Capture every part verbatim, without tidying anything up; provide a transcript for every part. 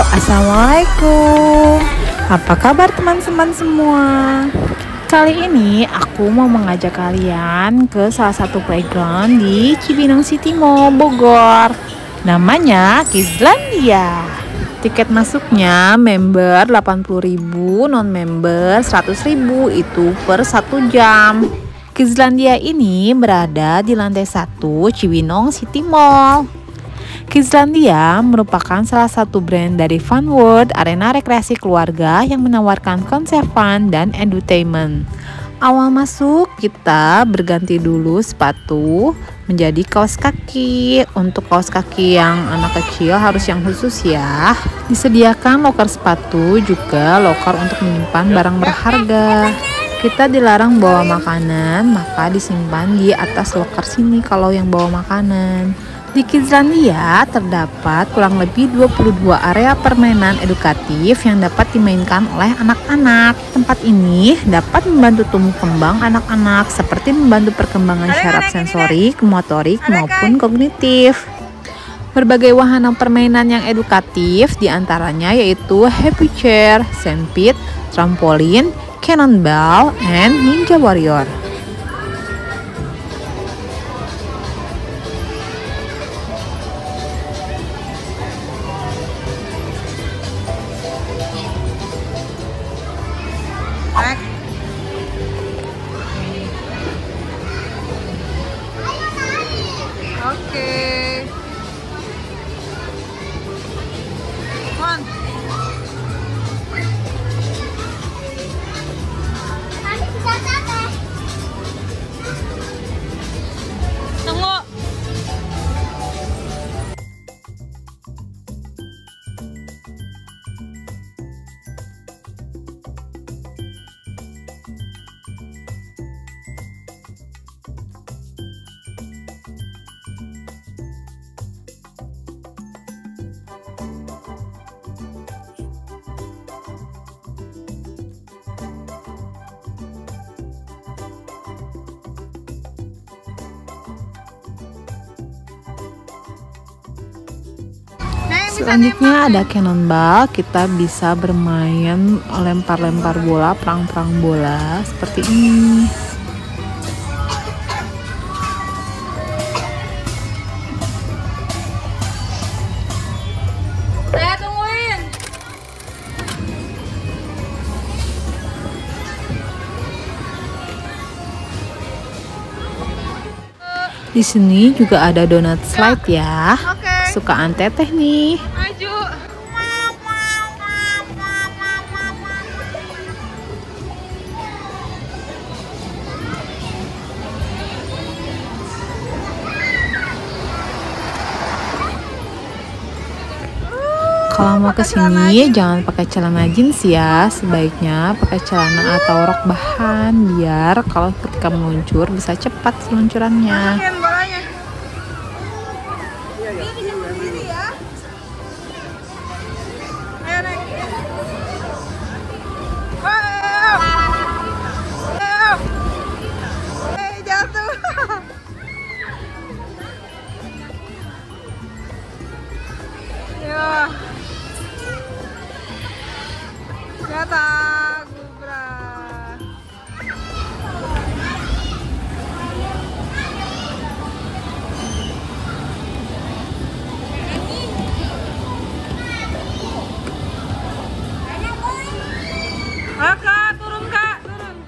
Assalamualaikum. Apa kabar teman-teman semua? Kali ini aku mau mengajak kalian ke salah satu playground di Cibinong City Mall, Bogor. Namanya Kidzlandia. Tiket masuknya member delapan puluh ribu, non-member seratus ribu, itu per satu jam. Kidzlandia ini berada di lantai satu Cibinong City Mall. Kidzlandia merupakan salah satu brand dari Fun World, arena rekreasi keluarga yang menawarkan konsep fun dan entertainment. Awal masuk kita berganti dulu sepatu menjadi kaos kaki. Untuk kaos kaki yang anak kecil harus yang khusus ya. Disediakan loker sepatu, juga loker untuk menyimpan barang berharga. Kita dilarang bawa makanan, maka disimpan di atas loker sini kalau yang bawa makanan. Di Kidzlandia terdapat kurang lebih dua puluh dua area permainan edukatif yang dapat dimainkan oleh anak-anak. Tempat ini dapat membantu tumbuh kembang anak-anak seperti membantu perkembangan syaraf sensorik, motorik maupun kognitif. Berbagai wahana permainan yang edukatif diantaranya yaitu Happy Chair, Sandpit, Trampolin, Cannonball, and Ninja Warrior. Oke. Mon. Tunggu. Selanjutnya ada cannonball, kita bisa bermain lempar-lempar bola, perang-perang bola seperti ini. Saya tungguin. Di sini juga ada donut slide ya. Oke. Kesukaan teteh nih. Maju. Kalau mau kesini jangan pakai celana jeans ya, sebaiknya pakai celana atau rok bahan biar kalau ketika meluncur bisa cepat seluncurannya. Masukin bolanya. Ini bisa berdiri ya. Ayo naik. Wow. Wow. Eh, jatuh. Ya. Jatuh, gubra. Ayo kak, turun kak, turun.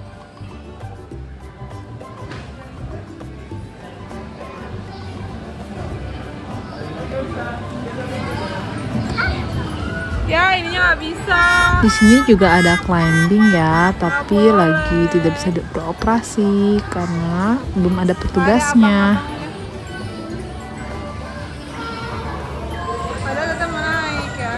Ya ininya nggak bisa. Di sini juga ada climbing ya, tapi lagi tidak bisa beroperasi karena belum ada petugasnya. Padahal kita mau naik ya.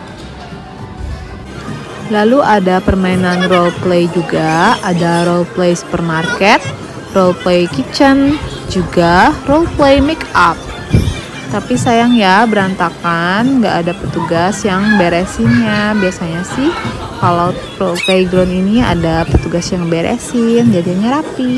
Lalu ada permainan role play juga, ada role play supermarket, role play kitchen, juga role play make up. Tapi sayang ya berantakan, nggak ada petugas yang beresinnya. Biasanya sih kalau playground ini ada petugas yang beresin, jadinya rapi.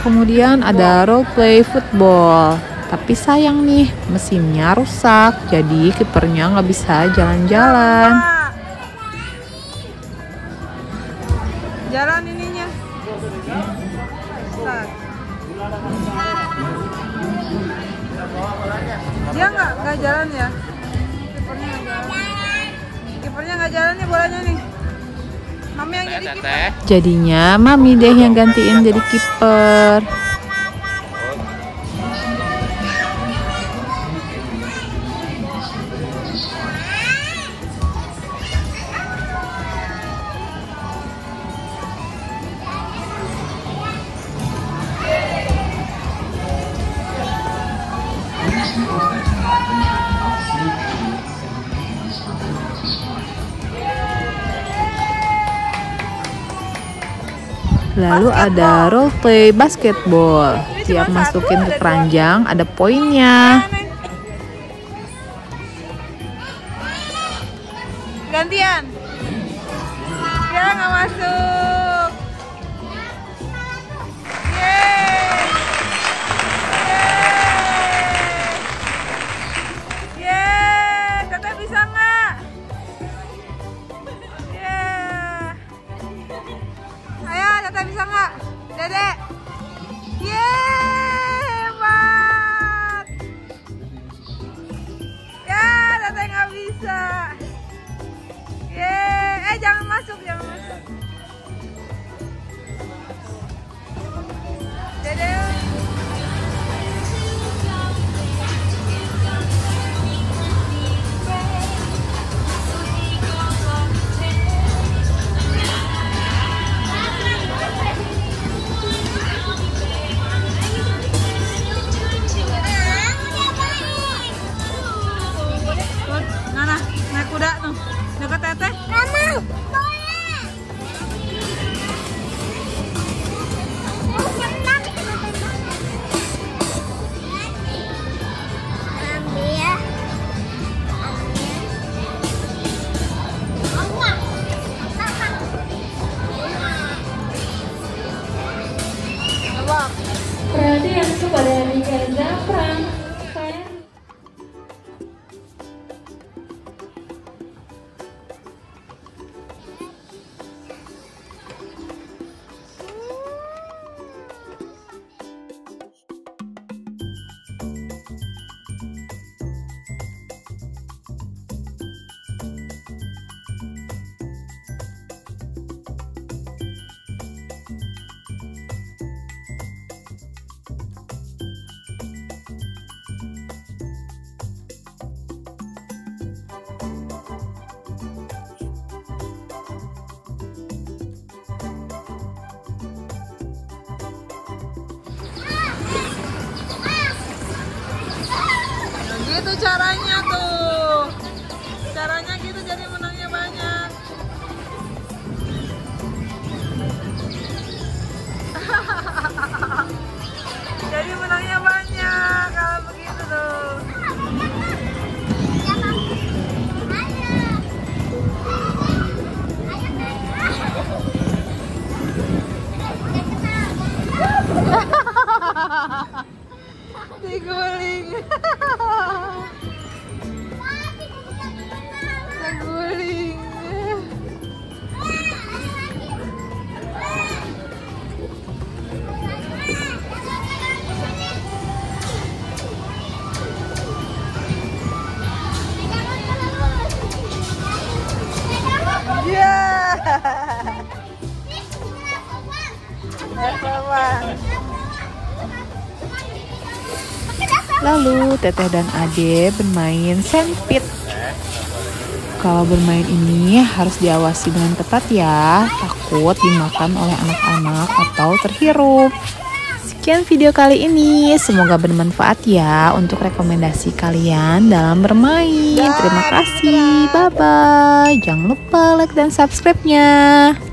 Kemudian ada role play football. Tapi sayang nih, mesinnya rusak, jadi kipernya nggak bisa jalan-jalan. Jalan ininya. Start. Dia nggak nggak jalan ya? Kipernya nggak jalan. Kipernya nggak jalan nih bolanya nih. Mami yang jadi kiper. Jadinya Mami deh yang gantiin jadi kiper. Lalu ada role play basketball. Tiap masukin ke keranjang ada poinnya. Gantian. Ya nggak masuk. Yeay. Yeay. Yeay. Teteh bisa nggak? Yeay. Ayo, Teteh bisa nggak? Dedek. Yeay, hebat. Ya, Teteh nggak bisa. Yeay, eh jangan masuk, jangan masuk. Dedek. Nana, naik kuda tuh. Dekat Teteh. Mama, boleh. Perhatian kepada Rika Zafran. Gitu caranya tuh. Caranya gitu jadi menangnya banyak. Jadi menangnya banyak kalau begitu tuh. Diguling. Diguling. Ya. Lalu Teteh dan Ade bermain sandpit. Kalau bermain ini harus diawasi dengan ketat ya, takut dimakan oleh anak-anak atau terhirup. Sekian video kali ini, semoga bermanfaat ya untuk rekomendasi kalian dalam bermain. Terima kasih, bye-bye. Jangan lupa like dan subscribe-nya.